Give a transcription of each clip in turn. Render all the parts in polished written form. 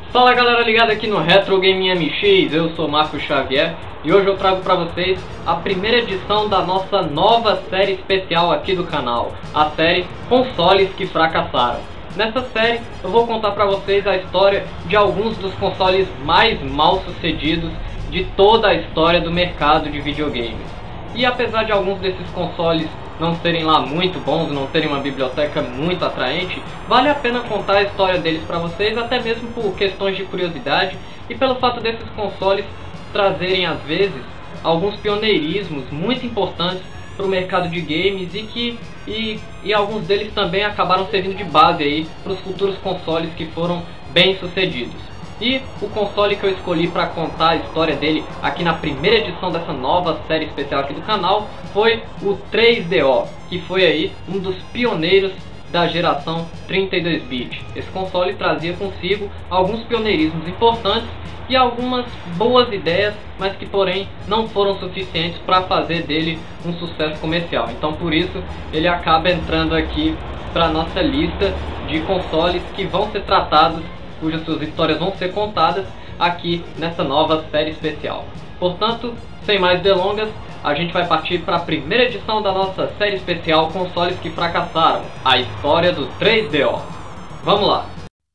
Fala galera ligada aqui no Retro Game MX, eu sou Marcos Xavier e hoje eu trago para vocês a primeira edição da nossa nova série especial aqui do canal, a série Consoles que Fracassaram. Nessa série eu vou contar para vocês a história de alguns dos consoles mais mal sucedidos de toda a história do mercado de videogames. E apesar de alguns desses consoles não serem lá muito bons, não terem uma biblioteca muito atraente, vale a pena contar a história deles para vocês, até mesmo por questões de curiosidade e pelo fato desses consoles trazerem às vezes alguns pioneirismos muito importantes para o mercado de games e alguns deles também acabaram servindo de base aí para os futuros consoles que foram bem sucedidos. E o console que eu escolhi para contar a história dele aqui na primeira edição dessa nova série especial aqui do canal foi o 3DO, que foi aí um dos pioneiros da geração 32-bit. Esse console trazia consigo alguns pioneirismos importantes e algumas boas ideias, mas que porém não foram suficientes para fazer dele um sucesso comercial. Então por isso ele acaba entrando aqui para nossa lista de consoles que vão ser tratados, cujas suas histórias vão ser contadas aqui nessa nova série especial. Portanto, sem mais delongas, a gente vai partir para a primeira edição da nossa série especial Consoles que Fracassaram, a história do 3DO. Vamos lá!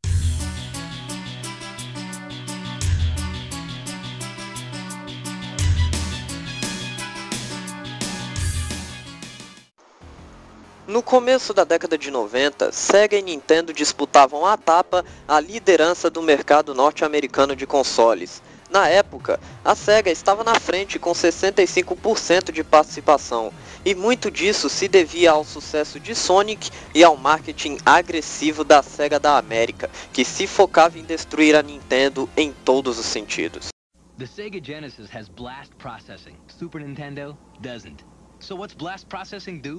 No começo da década de 90, Sega e Nintendo disputavam à tapa a liderança do mercado norte-americano de consoles. Na época, a Sega estava na frente com 65% de participação, e muito disso se devia ao sucesso de Sonic e ao marketing agressivo da Sega da América, que se focava em destruir a Nintendo em todos os sentidos. The Sega Genesis has blast processing. Super Nintendo doesn't. So what's blast processing do?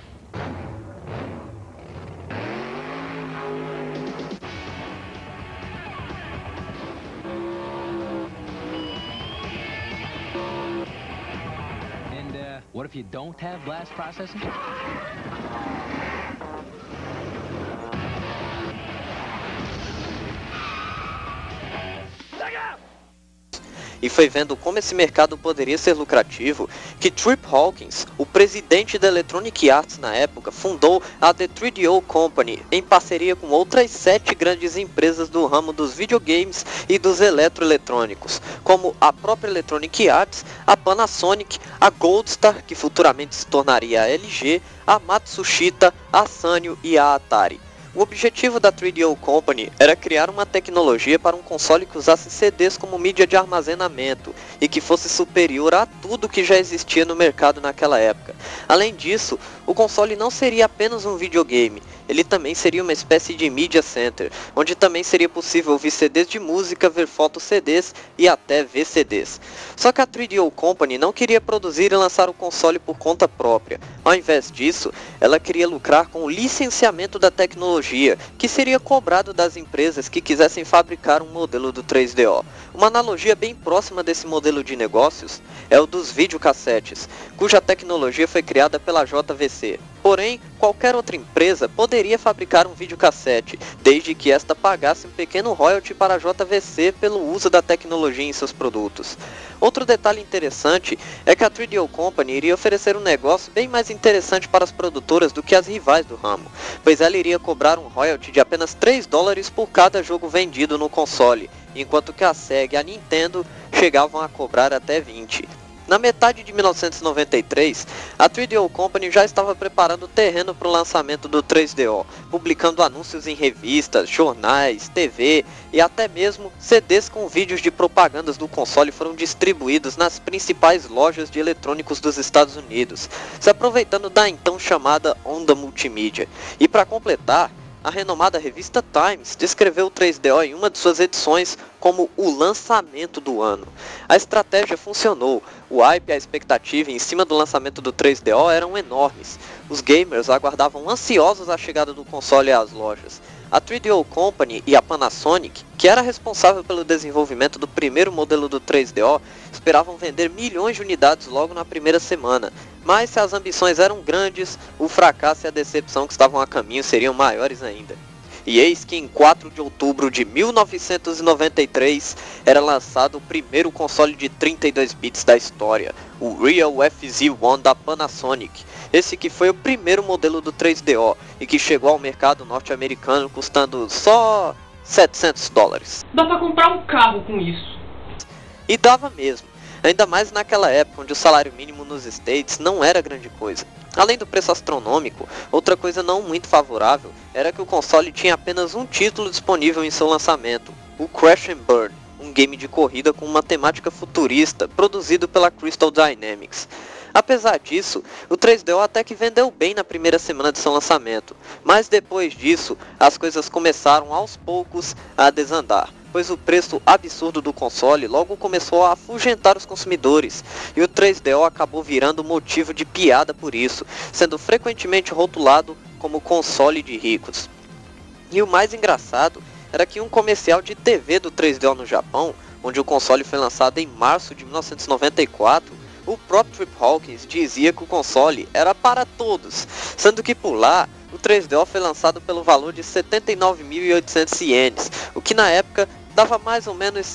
And what if you don't have blast processing? E foi vendo como esse mercado poderia ser lucrativo que Trip Hawkins, o presidente da Electronic Arts na época, fundou a The 3DO Company em parceria com outras 7 grandes empresas do ramo dos videogames e dos eletroeletrônicos, como a própria Electronic Arts, a Panasonic, a Goldstar, que futuramente se tornaria a LG, a Matsushita, a Sanyo e a Atari. O objetivo da 3DO Company era criar uma tecnologia para um console que usasse CDs como mídia de armazenamento e que fosse superior a tudo que já existia no mercado naquela época. Além disso, o console não seria apenas um videogame, ele também seria uma espécie de media center, onde também seria possível ouvir CDs de música, ver fotos CDs e até VCDs. Só que a 3DO Company não queria produzir e lançar o console por conta própria. Ao invés disso, ela queria lucrar com o licenciamento da tecnologia, que seria cobrado das empresas que quisessem fabricar um modelo do 3DO. Uma analogia bem próxima desse modelo de negócios é o dos videocassetes, cuja tecnologia foi criada pela JVC. Porém, qualquer outra empresa poderia fabricar um videocassete, desde que esta pagasse um pequeno royalty para a JVC pelo uso da tecnologia em seus produtos. Outro detalhe interessante é que a 3DO Company iria oferecer um negócio bem mais interessante para as produtoras do que as rivais do ramo, pois ela iria cobrar um royalty de apenas $3 por cada jogo vendido no console, enquanto que a Sega e a Nintendo chegavam a cobrar até 20. Na metade de 1993, a 3DO Company já estava preparando o terreno para o lançamento do 3DO, publicando anúncios em revistas, jornais, TV e até mesmo CDs com vídeos de propagandas do console foram distribuídos nas principais lojas de eletrônicos dos Estados Unidos, se aproveitando da então chamada onda multimídia. E para completar, a renomada revista Times descreveu o 3DO em uma de suas edições como o lançamento do ano. A estratégia funcionou, o hype e a expectativa em cima do lançamento do 3DO eram enormes. Os gamers aguardavam ansiosos a chegada do console às lojas. A 3DO Company e a Panasonic, que era responsável pelo desenvolvimento do primeiro modelo do 3DO, esperavam vender milhões de unidades logo na primeira semana. Mas se as ambições eram grandes, o fracasso e a decepção que estavam a caminho seriam maiores ainda. E eis que em 4 de outubro de 1993 era lançado o primeiro console de 32 bits da história, o Real FZ-1 da Panasonic. Esse que foi o primeiro modelo do 3DO e que chegou ao mercado norte-americano custando só $700. Dá pra comprar um carro com isso. E dava mesmo, ainda mais naquela época onde o salário mínimo nos States não era grande coisa. Além do preço astronômico, outra coisa não muito favorável era que o console tinha apenas um título disponível em seu lançamento, o Crash and Burn, um game de corrida com uma temática futurista produzido pela Crystal Dynamics. Apesar disso, o 3DO até que vendeu bem na primeira semana de seu lançamento, mas depois disso, as coisas começaram aos poucos a desandar, pois o preço absurdo do console logo começou a afugentar os consumidores, e o 3DO acabou virando motivo de piada por isso, sendo frequentemente rotulado como console de ricos. E o mais engraçado era que um comercial de TV do 3DO no Japão, onde o console foi lançado em março de 1994, o próprio Trip Hawkins dizia que o console era para todos, sendo que por lá o 3DO foi lançado pelo valor de 79.800 ienes, o que na época dava mais ou menos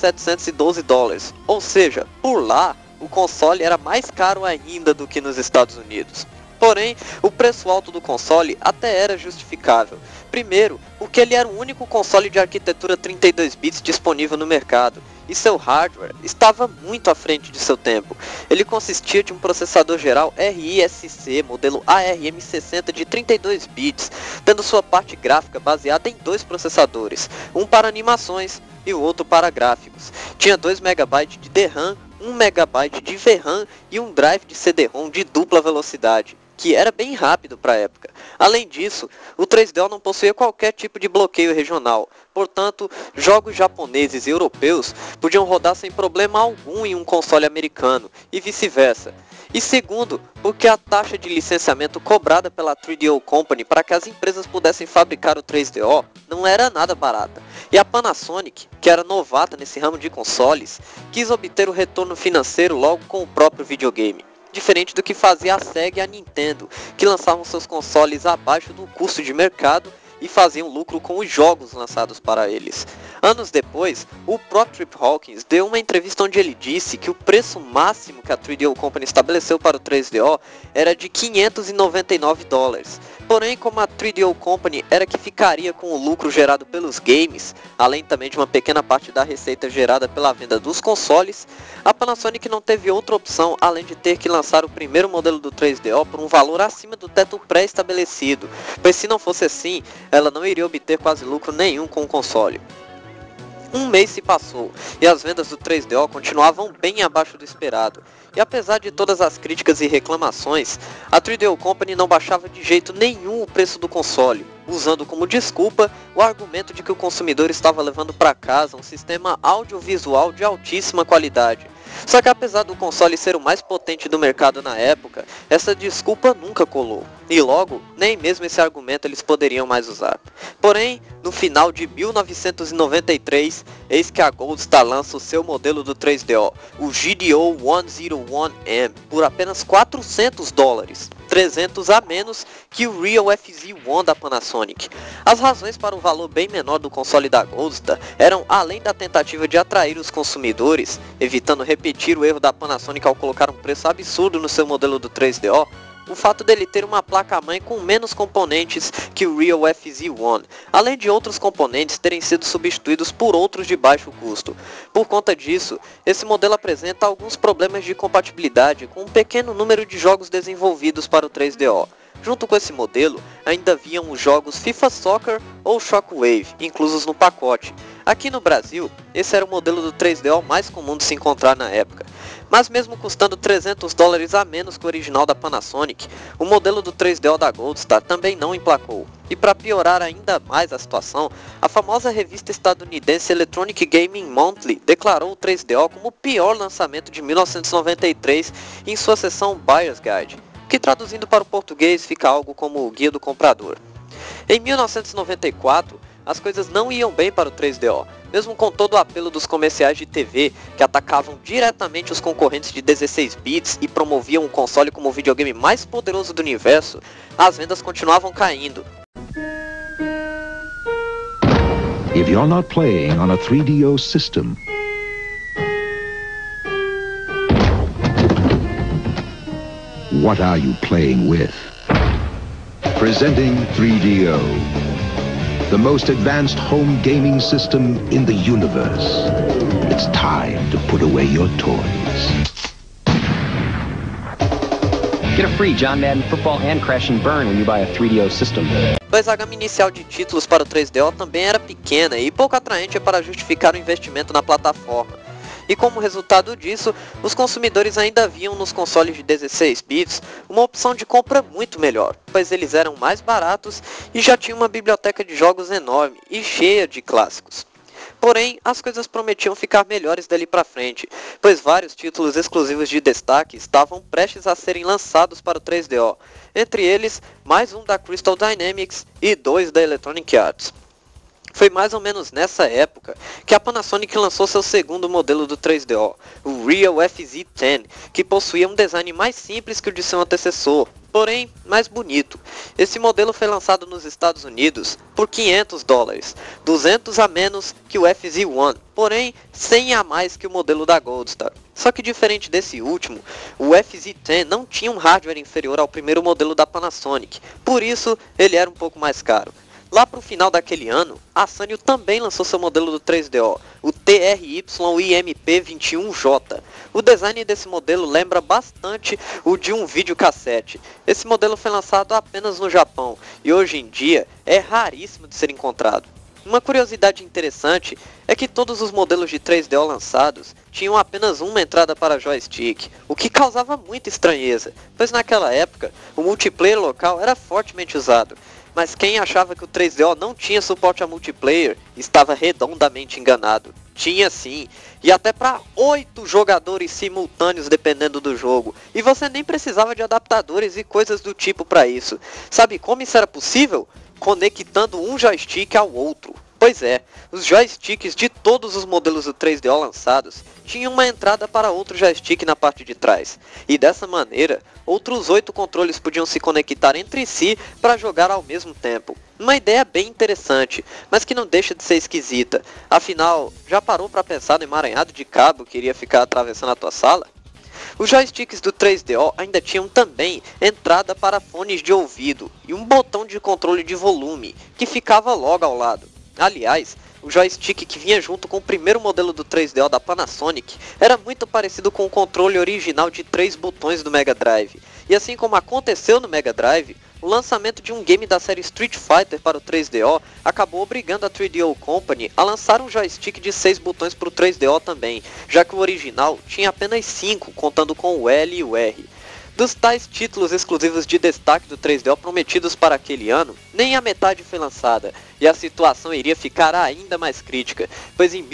$712, ou seja, por lá o console era mais caro ainda do que nos Estados Unidos. Porém, o preço alto do console até era justificável. Primeiro, porque ele era o único console de arquitetura 32 bits disponível no mercado, e seu hardware estava muito à frente de seu tempo. Ele consistia de um processador geral RISC modelo ARM60 de 32 bits, tendo sua parte gráfica baseada em dois processadores, um para animações e o outro para gráficos. Tinha 2 MB de DRAM, 1 MB de VRAM e um drive de CD-ROM de dupla velocidade, que era bem rápido para a época. Além disso, o 3DO não possuía qualquer tipo de bloqueio regional, portanto, jogos japoneses e europeus podiam rodar sem problema algum em um console americano, e vice-versa. E segundo, porque a taxa de licenciamento cobrada pela 3DO Company para que as empresas pudessem fabricar o 3DO não era nada barata. E a Panasonic, que era novata nesse ramo de consoles, quis obter o retorno financeiro logo com o próprio videogame. Diferente do que fazia a Sega e a Nintendo, que lançavam seus consoles abaixo do custo de mercado e faziam lucro com os jogos lançados para eles. Anos depois, o próprio Trip Hawkins deu uma entrevista onde ele disse que o preço máximo que a 3DO Company estabeleceu para o 3DO era de $599. Porém, como a 3DO Company era que ficaria com o lucro gerado pelos games, além também de uma pequena parte da receita gerada pela venda dos consoles, a Panasonic não teve outra opção além de ter que lançar o primeiro modelo do 3DO por um valor acima do teto pré-estabelecido, pois se não fosse assim, ela não iria obter quase lucro nenhum com o console. Um mês se passou, e as vendas do 3DO continuavam bem abaixo do esperado, e apesar de todas as críticas e reclamações, a 3DO Company não baixava de jeito nenhum o preço do console, usando como desculpa o argumento de que o consumidor estava levando para casa um sistema audiovisual de altíssima qualidade. Só que apesar do console ser o mais potente do mercado na época, essa desculpa nunca colou, e logo, nem mesmo esse argumento eles poderiam mais usar. Porém, no final de 1993, eis que a Goldstar lança o seu modelo do 3DO, o GDO 101M, por apenas $400, 300 a menos que o Real FZ-1 da Panasonic. As razões para o valor bem menor do console da Goldstar eram, além da tentativa de atrair os consumidores, evitando repetir o erro da Panasonic ao colocar um preço absurdo no seu modelo do 3DO, o fato dele ter uma placa-mãe com menos componentes que o Real FZ-1, além de outros componentes terem sido substituídos por outros de baixo custo. Por conta disso, esse modelo apresenta alguns problemas de compatibilidade com um pequeno número de jogos desenvolvidos para o 3DO. Junto com esse modelo, ainda haviam os jogos FIFA Soccer ou Shockwave, inclusos no pacote. Aqui no Brasil, esse era o modelo do 3DO mais comum de se encontrar na época. Mas mesmo custando $300 a menos que o original da Panasonic, o modelo do 3DO da Goldstar também não emplacou. E para piorar ainda mais a situação, a famosa revista estadunidense Electronic Gaming Monthly declarou o 3DO como o pior lançamento de 1993 em sua seção Buyer's Guide, que traduzindo para o português fica algo como o Guia do Comprador. Em 1994, as coisas não iam bem para o 3DO, mesmo com todo o apelo dos comerciais de TV que atacavam diretamente os concorrentes de 16 bits e promoviam o console como o videogame mais poderoso do universo, as vendas continuavam caindo. If you're not playing on a 3DO system, what are you playing with? Presenting 3DO, the most advanced home gaming system in the universe. It's time to put away your toys. Get a free John Madden Football and Crash and Burn when you buy a 3DO system. Pois a gama inicial de títulos para o 3DO também era pequena e pouco atraente para justificar o investimento na plataforma. E como resultado disso, os consumidores ainda viam nos consoles de 16 bits uma opção de compra muito melhor, pois eles eram mais baratos e já tinham uma biblioteca de jogos enorme e cheia de clássicos. Porém, as coisas prometiam ficar melhores dali pra frente, pois vários títulos exclusivos de destaque estavam prestes a serem lançados para o 3DO, entre eles mais um da Crystal Dynamics e 2 da Electronic Arts. Foi mais ou menos nessa época que a Panasonic lançou seu segundo modelo do 3DO, o Real FZ10, que possuía um design mais simples que o de seu antecessor, porém mais bonito. Esse modelo foi lançado nos Estados Unidos por $500, 200 a menos que o FZ1, porém 100 a mais que o modelo da Goldstar. Só que diferente desse último, o FZ10 não tinha um hardware inferior ao primeiro modelo da Panasonic, por isso ele era um pouco mais caro. Lá para o final daquele ano, a Sanyo também lançou seu modelo do 3DO, o TRY-IMP21J. O design desse modelo lembra bastante o de um videocassete. Esse modelo foi lançado apenas no Japão e hoje em dia é raríssimo de ser encontrado. Uma curiosidade interessante é que todos os modelos de 3DO lançados tinham apenas uma entrada para joystick, o que causava muita estranheza, pois naquela época o multiplayer local era fortemente usado. Mas quem achava que o 3DO não tinha suporte a multiplayer estava redondamente enganado. Tinha sim, e até para 8 jogadores simultâneos dependendo do jogo. E você nem precisava de adaptadores e coisas do tipo para isso. Sabe como isso era possível? Conectando um joystick ao outro. Pois é, os joysticks de todos os modelos do 3DO lançados tinham uma entrada para outro joystick na parte de trás. E dessa maneira, outros 8 controles podiam se conectar entre si para jogar ao mesmo tempo. Uma ideia bem interessante, mas que não deixa de ser esquisita. Afinal, já parou para pensar no emaranhado de cabo que iria ficar atravessando a tua sala? Os joysticks do 3DO ainda tinham também entrada para fones de ouvido e um botão de controle de volume, que ficava logo ao lado. Aliás, o joystick que vinha junto com o primeiro modelo do 3DO da Panasonic era muito parecido com o controle original de 3 botões do Mega Drive. E assim como aconteceu no Mega Drive, o lançamento de um game da série Street Fighter para o 3DO acabou obrigando a 3DO Company a lançar um joystick de 6 botões para o 3DO também, já que o original tinha apenas 5, contando com o L e o R. Dos tais títulos exclusivos de destaque do 3DO prometidos para aquele ano, nem a metade foi lançada, e a situação iria ficar ainda mais crítica, pois em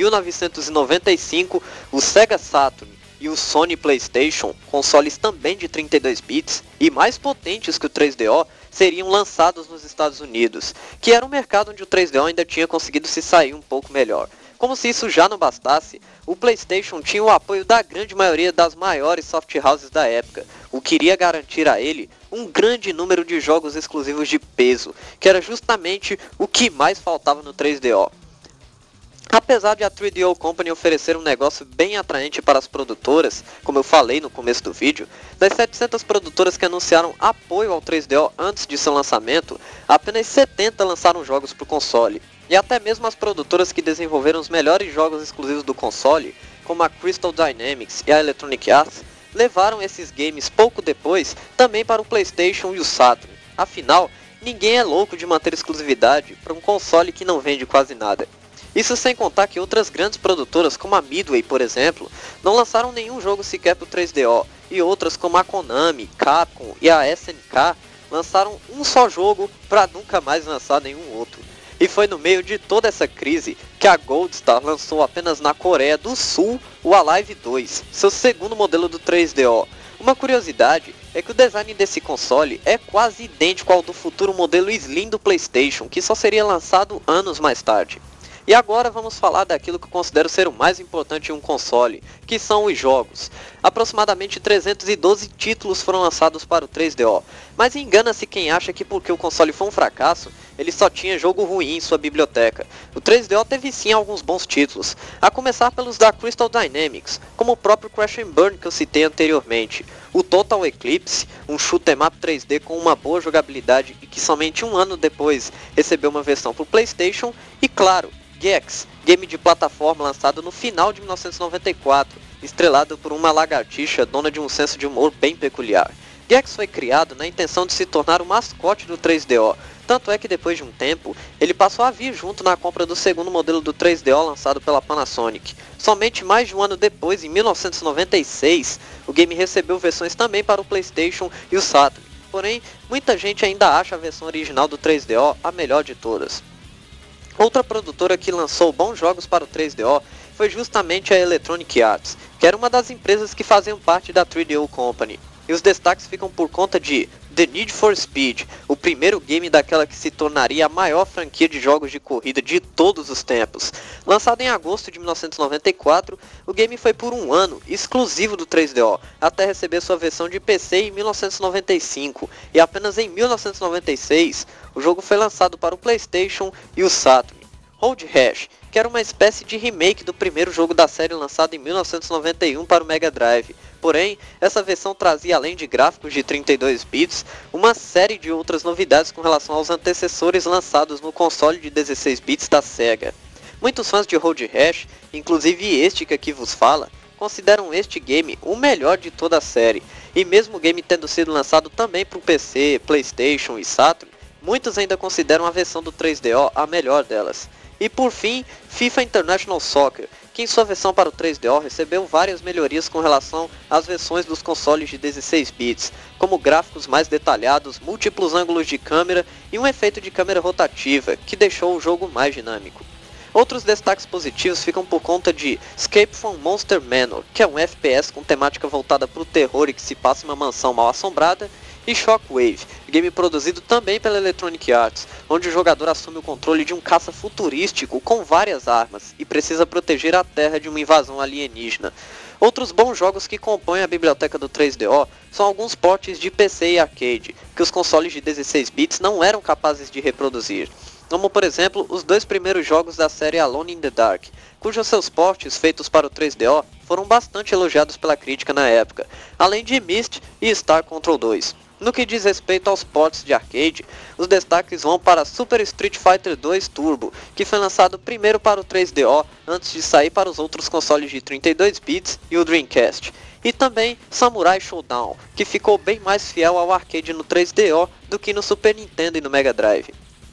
1995 o Sega Saturn e o Sony PlayStation, consoles também de 32 bits e mais potentes que o 3DO, seriam lançados nos Estados Unidos, que era um mercado onde o 3DO ainda tinha conseguido se sair um pouco melhor. Como se isso já não bastasse, o PlayStation tinha o apoio da grande maioria das maiores soft houses da época, o que iria garantir a ele um grande número de jogos exclusivos de peso, que era justamente o que mais faltava no 3DO. Apesar de a 3DO Company oferecer um negócio bem atraente para as produtoras, como eu falei no começo do vídeo, das 700 produtoras que anunciaram apoio ao 3DO antes de seu lançamento, apenas 70 lançaram jogos para o console. E até mesmo as produtoras que desenvolveram os melhores jogos exclusivos do console, como a Crystal Dynamics e a Electronic Arts, levaram esses games pouco depois também para o PlayStation e o Saturn. Afinal, ninguém é louco de manter exclusividade para um console que não vende quase nada. Isso sem contar que outras grandes produtoras, como a Midway, por exemplo, não lançaram nenhum jogo sequer para o 3DO, e outras como a Konami, Capcom e a SNK lançaram um só jogo para nunca mais lançar nenhum outro. E foi no meio de toda essa crise que a Goldstar lançou apenas na Coreia do Sul o Alive 2, seu segundo modelo do 3DO. Uma curiosidade é que o design desse console é quase idêntico ao do futuro modelo Slim do PlayStation, que só seria lançado anos mais tarde. E agora vamos falar daquilo que eu considero ser o mais importante em um console, que são os jogos. Aproximadamente 312 títulos foram lançados para o 3DO, mas engana-se quem acha que porque o console foi um fracasso, ele só tinha jogo ruim em sua biblioteca. O 3DO teve sim alguns bons títulos, a começar pelos da Crystal Dynamics, como o próprio Crash and Burn que eu citei anteriormente, o Total Eclipse, um shoot 'em up 3D com uma boa jogabilidade e que somente um ano depois recebeu uma versão para o PlayStation, e claro, Gex, game de plataforma lançado no final de 1994, estrelado por uma lagartixa dona de um senso de humor bem peculiar. Gex foi criado na intenção de se tornar o mascote do 3DO, tanto é que depois de um tempo, ele passou a vir junto na compra do segundo modelo do 3DO lançado pela Panasonic. Somente mais de um ano depois, em 1996, o game recebeu versões também para o PlayStation e o Saturn, porém, muita gente ainda acha a versão original do 3DO a melhor de todas. Outra produtora que lançou bons jogos para o 3DO foi justamente a Electronic Arts, que era uma das empresas que faziam parte da 3DO Company. E os destaques ficam por conta de The Need for Speed, o primeiro game daquela que se tornaria a maior franquia de jogos de corrida de todos os tempos. Lançado em agosto de 1994, o game foi por um ano exclusivo do 3DO, até receber sua versão de PC em 1995, e apenas em 1996 o jogo foi lançado para o PlayStation e o Saturn. Road Rash, que era uma espécie de remake do primeiro jogo da série lançado em 1991 para o Mega Drive. Porém, essa versão trazia, além de gráficos de 32 bits, uma série de outras novidades com relação aos antecessores lançados no console de 16 bits da Sega. Muitos fãs de Road Rash, inclusive este que aqui vos fala, consideram este game o melhor de toda a série, e mesmo o game tendo sido lançado também para o PC, PlayStation e Saturn, muitos ainda consideram a versão do 3DO a melhor delas. E por fim, FIFA International Soccer, que em sua versão para o 3DO recebeu várias melhorias com relação às versões dos consoles de 16 bits, como gráficos mais detalhados, múltiplos ângulos de câmera e um efeito de câmera rotativa, que deixou o jogo mais dinâmico. Outros destaques positivos ficam por conta de Escape from Monster Manor, que é um FPS com temática voltada para o terror e que se passa em uma mansão mal assombrada, e Shockwave, game produzido também pela Electronic Arts, onde o jogador assume o controle de um caça futurístico com várias armas e precisa proteger a Terra de uma invasão alienígena. Outros bons jogos que compõem a biblioteca do 3DO são alguns ports de PC e arcade, que os consoles de 16 bits não eram capazes de reproduzir, como por exemplo os dois primeiros jogos da série Alone in the Dark, cujos seus ports feitos para o 3DO foram bastante elogiados pela crítica na época, além de Myst e Star Control 2. No que diz respeito aos ports de arcade, os destaques vão para Super Street Fighter 2 Turbo, que foi lançado primeiro para o 3DO antes de sair para os outros consoles de 32 bits e o Dreamcast, e também Samurai Showdown, que ficou bem mais fiel ao arcade no 3DO do que no Super Nintendo e no Mega Drive.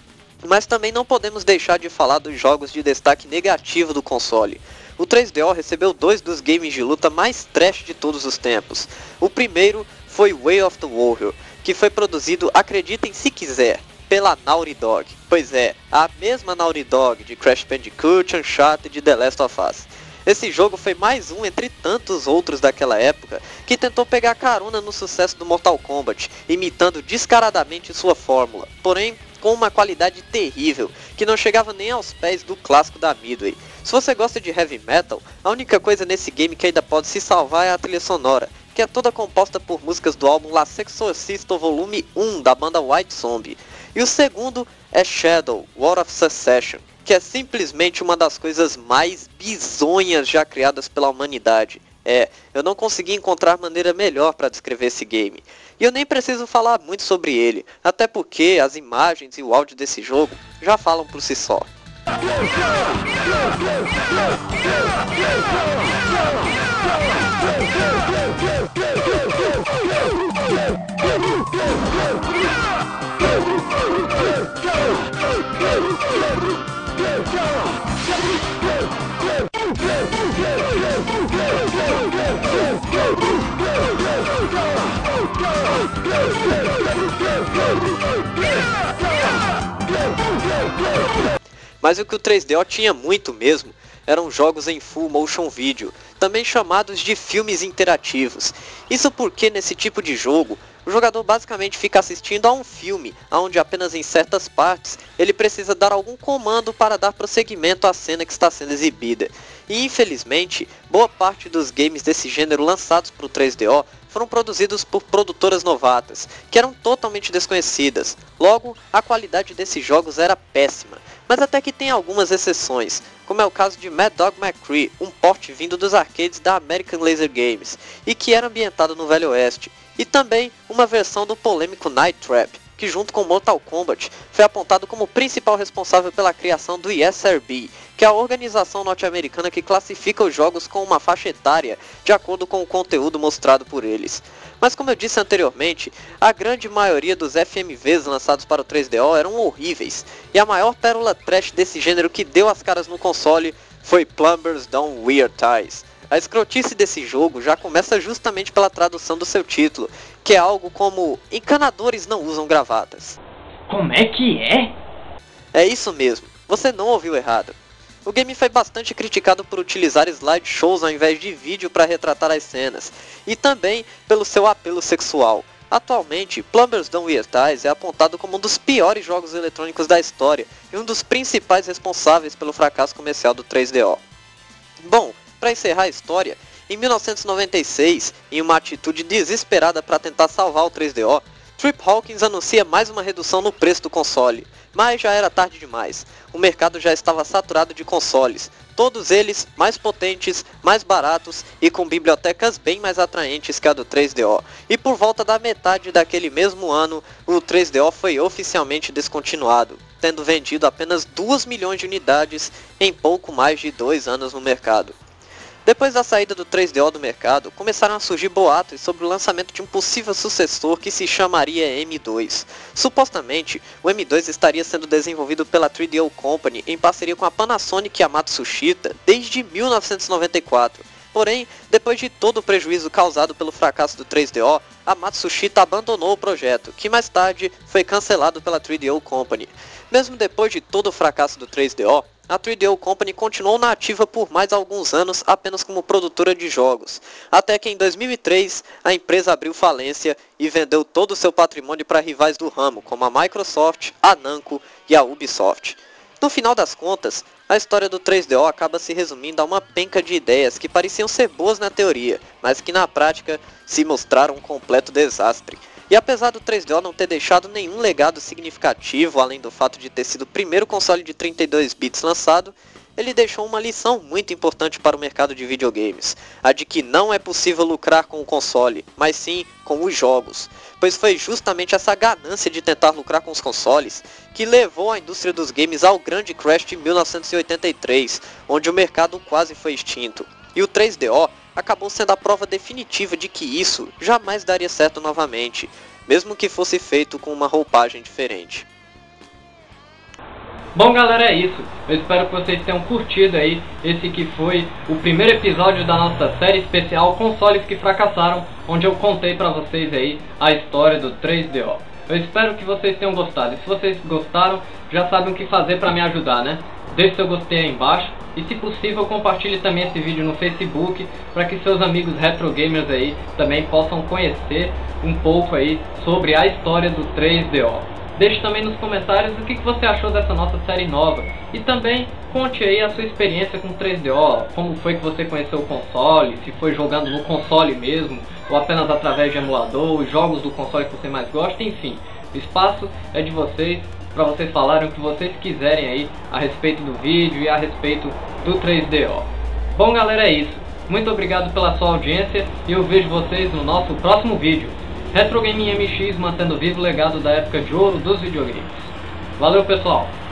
Mas também não podemos deixar de falar dos jogos de destaque negativo do console. O 3DO recebeu dois dos games de luta mais trash de todos os tempos. O primeiro foi Way of the Warrior, que foi produzido, acreditem se quiser, pela Naughty Dog. Pois é, a mesma Naughty Dog de Crash Bandicoot, Uncharted e The Last of Us. Esse jogo foi mais um entre tantos outros daquela época que tentou pegar carona no sucesso do Mortal Kombat, imitando descaradamente sua fórmula, porém com uma qualidade terrível, que não chegava nem aos pés do clássico da Midway. Se você gosta de heavy metal, a única coisa nesse game que ainda pode se salvar é a trilha sonora, que é toda composta por músicas do álbum La Sexorcisto Volume 1 da banda White Zombie. E o segundo é Shadow, War of Secession, que é simplesmente uma das coisas mais bizonhas já criadas pela humanidade. Eu não consegui encontrar maneira melhor para descrever esse game. E eu nem preciso falar muito sobre ele, até porque as imagens e o áudio desse jogo já falam por si só. Mas o que o 3DO tinha muito mesmo eram jogos em full motion video, também chamados de filmes interativos. Isso porque nesse tipo de jogo, o jogador basicamente fica assistindo a um filme, onde apenas em certas partes ele precisa dar algum comando para dar prosseguimento à cena que está sendo exibida. E infelizmente, boa parte dos games desse gênero lançados para o 3DO foram produzidos por produtoras novatas, que eram totalmente desconhecidas. Logo, a qualidade desses jogos era péssima, mas até que tem algumas exceções, como é o caso de Mad Dog McCree, um port vindo dos arcades da American Laser Games, e que era ambientado no Velho Oeste, e também uma versão do polêmico Night Trap, que junto com Mortal Kombat foi apontado como principal responsável pela criação do ESRB, que é a organização norte-americana que classifica os jogos com uma faixa etária de acordo com o conteúdo mostrado por eles. Mas como eu disse anteriormente, a grande maioria dos FMVs lançados para o 3DO eram horríveis, e a maior pérola trash desse gênero que deu as caras no console foi Plumbers Don't Wear Ties. A escrotice desse jogo já começa justamente pela tradução do seu título, que é algo como encanadores não usam gravatas. Como é que é? É isso mesmo, você não ouviu errado. O game foi bastante criticado por utilizar slideshows ao invés de vídeo para retratar as cenas, e também pelo seu apelo sexual. Atualmente, Plumbers Don't Wear Ties é apontado como um dos piores jogos eletrônicos da história e um dos principais responsáveis pelo fracasso comercial do 3DO. Bom, para encerrar a história, em 1996, em uma atitude desesperada para tentar salvar o 3DO, Trip Hawkins anuncia mais uma redução no preço do console, mas já era tarde demais. O mercado já estava saturado de consoles, todos eles mais potentes, mais baratos e com bibliotecas bem mais atraentes que a do 3DO. E por volta da metade daquele mesmo ano, o 3DO foi oficialmente descontinuado, tendo vendido apenas 2 milhões de unidades em pouco mais de 2 anos no mercado. Depois da saída do 3DO do mercado, começaram a surgir boatos sobre o lançamento de um possível sucessor que se chamaria M2. Supostamente, o M2 estaria sendo desenvolvido pela 3DO Company em parceria com a Panasonic e a Matsushita desde 1994. Porém, depois de todo o prejuízo causado pelo fracasso do 3DO, a Matsushita abandonou o projeto, que mais tarde foi cancelado pela 3DO Company. Mesmo depois de todo o fracasso do 3DO, a 3DO Company continuou na ativa por mais alguns anos apenas como produtora de jogos, até que em 2003 a empresa abriu falência e vendeu todo o seu patrimônio para rivais do ramo, como a Microsoft, a Namco e a Ubisoft. No final das contas, a história do 3DO acaba se resumindo a uma penca de ideias que pareciam ser boas na teoria, mas que na prática se mostraram um completo desastre. E apesar do 3DO não ter deixado nenhum legado significativo, além do fato de ter sido o primeiro console de 32 bits lançado, ele deixou uma lição muito importante para o mercado de videogames, a de que não é possível lucrar com o console, mas sim com os jogos, pois foi justamente essa ganância de tentar lucrar com os consoles que levou a indústria dos games ao grande crash de 1983, onde o mercado quase foi extinto, e o 3DO acabou sendo a prova definitiva de que isso jamais daria certo novamente, mesmo que fosse feito com uma roupagem diferente. Bom galera, é isso. Eu espero que vocês tenham curtido aí esse que foi o primeiro episódio da nossa série especial Consoles que Fracassaram, onde eu contei pra vocês aí a história do 3DO. Eu espero que vocês tenham gostado, e se vocês gostaram, já sabem o que fazer pra me ajudar, né? Deixe seu gostei aí embaixo, e se possível compartilhe também esse vídeo no Facebook, para que seus amigos retro gamers aí também possam conhecer um pouco aí sobre a história do 3DO. Deixe também nos comentários o que você achou dessa nossa série nova. E também conte aí a sua experiência com 3DO. Como foi que você conheceu o console, se foi jogando no console mesmo, ou apenas através de emulador, os jogos do console que você mais gosta, enfim. O espaço é de vocês, para vocês falarem o que vocês quiserem aí a respeito do vídeo e a respeito do 3DO. Bom galera, é isso. Muito obrigado pela sua audiência e eu vejo vocês no nosso próximo vídeo. Retro Gaming MX mantendo vivo o legado da época de ouro dos videogames. Valeu pessoal!